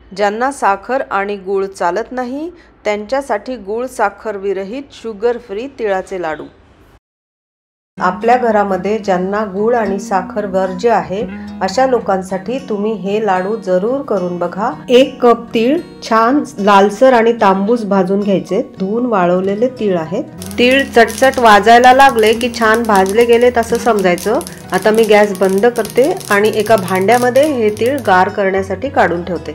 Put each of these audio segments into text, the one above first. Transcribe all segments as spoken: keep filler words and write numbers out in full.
ज्यांना साखर आणि गूळ चालत नाही त्यांच्यासाठी गूळ साखर विरहित शुगर फ्री तिळाचे लाडू। आपल्या घरामध्ये ज्यांना गूळ आणि साखर वर्ज्य आहे अशा लोकांसाठी तुम्ही हे लाडू जरूर करून बघा। एक कप तीळ छान लालसर आणि तांबूस भाजून घ्यायचे। धुवून वाळवलेले तीळ आहेत। तीळ चटचट वाजायला लागले की छान भाजले गेलेत असं समजायचं। आता मी गॅस बंद करते आणि एका भांड्यामध्ये हे तीळ गार करण्यासाठी काढून ठेवते।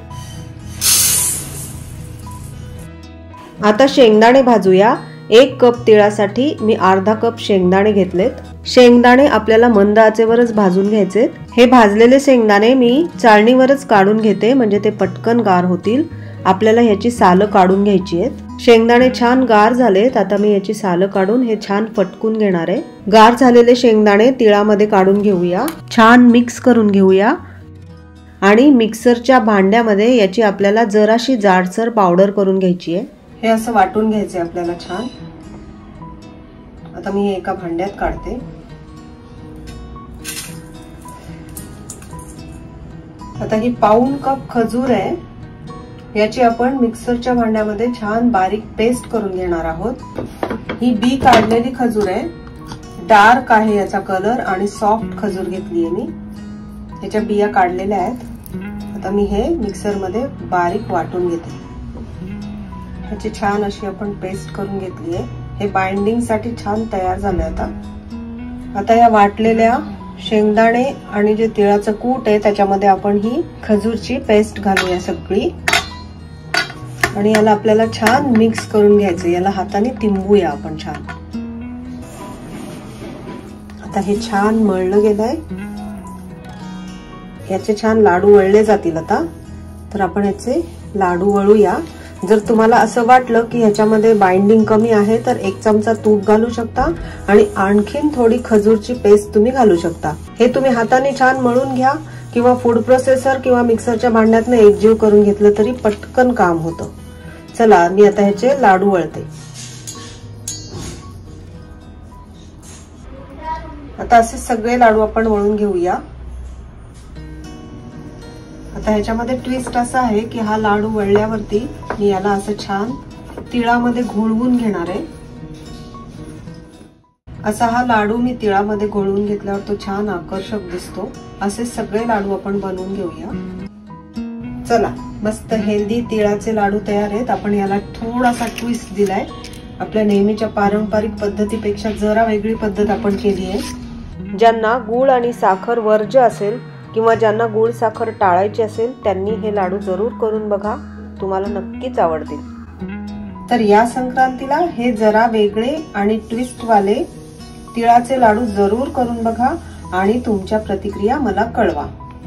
आता शेंगदाणे भाजूया। एक कप तिळासाठी मी अर्धा कप शेंगदाणे घेतलेत। शेंगदाणे आपल्याला मंद आचेवरच भाजून घ्यायचे। हे भाजलेले शेंगदाणे मी चाळणीवरच काढून घेते म्हणजे ते पटकन गार होतील। आपल्याला ह्याची सालं काढून घ्यायची आहेत। शेंगदाणे छान गार झालेत। आता मी याची सालं काढून हे छान फटकून घेणार आहे। गार झालेले शेंगदाणे तिळामध्ये काढून घेऊया। छान मिक्स करून घेऊया आणि मिक्सरच्या भांड्यामध्ये याची आपल्याला जराशी जाडसर पावडर करून घ्यायची आहे। हे असं वाटून घ्यायचे आपल्याला छान। आता मी हे एका भांड्यात काढते। आता ही पाऊण कप खजूर आहे। याची आपण मिक्सरच्या भांड्यामध्ये छान बारीक पेस्ट करून घेणार आहोत। ही बी काढलेली खजूर आहे। डार्क आहे याचा कलर आणि सॉफ्ट खजूर घेतली आहे मी। याच्या बिया काढलेल्या आहेत। आता मी हे मिक्सर मध्ये बारीक वाटून घेते। ह्याची छान अशी आपण पेस्ट करून घेतली आहे। हे बाइंडिंग साठी छान तयार झाले। आता आता या वाटलेल्या शेंगदाणे आणि जे तिळाचं कूट आहे त्याच्यामध्ये आपण ही खजूरची पेस्ट घालूया सगळी आणि याला आपल्याला छान मिक्स करून घ्यायचं। याला हाताने तिंबूया आपण छान। आता हे छान मळलं गेलंय। याचे छान लाडू वळले जातील। आता तर आपण याचे लाडू वळूया। जर तुम्हाला असं वाटलं की ह्याच्यामध्ये बाइंडिंग कमी आहे तर एक चमचा तूप घालू शकता आणि आणखीन थोडी खजूरची पेस्ट तुम्ही घालू शकता। हे तुम्ही हाताने छान मळून घ्या किंवा फूड प्रोसेसर किंवा मिक्सरच्या भांड्यातनं एकजीव करून घेतलं तरी पटकन काम होतं। चला मी आता ह्याचे लाडू वळते। आता असे सगळे लाडू आपण वळून घेऊया। आता ह्याच्यामध्ये ट्विस्ट असा आहे की हा लाडू वळल्यावरती मी याला असं छान तिळामध्ये घोळवून घेणार आहे। असा हा लाडू मी तिळामध्ये घोळवून घेतल्यावर तो छान आकर्षक दिसतो। असे सगळे लाडू आपण बनवून घेऊया। चला मस्त हेल्दी तिळाचे लाडू तयार आहेत। आपण याला थोडासा ट्विस्ट दिलाय। आपल्या नेहमीच्या पारंपरिक पद्धतीपेक्षा जरा वेगळी पद्धत आपण केली आहे। ज्यांना गूळ आणि साखर वर्ज्य असेल किंवा ज्यांना गूळ साखर टाळायची असेल त्यांनी हे लाडू जरूर करून बघा। तुम्हाला नक्कीच आवडतील। तर या संक्रांतीला हे जरा वेगळे आणि ट्विस्ट वाले तिळाचे लाडू जरूर करून बघा आणि तुमच्या प्रतिक्रिया मला कळवा।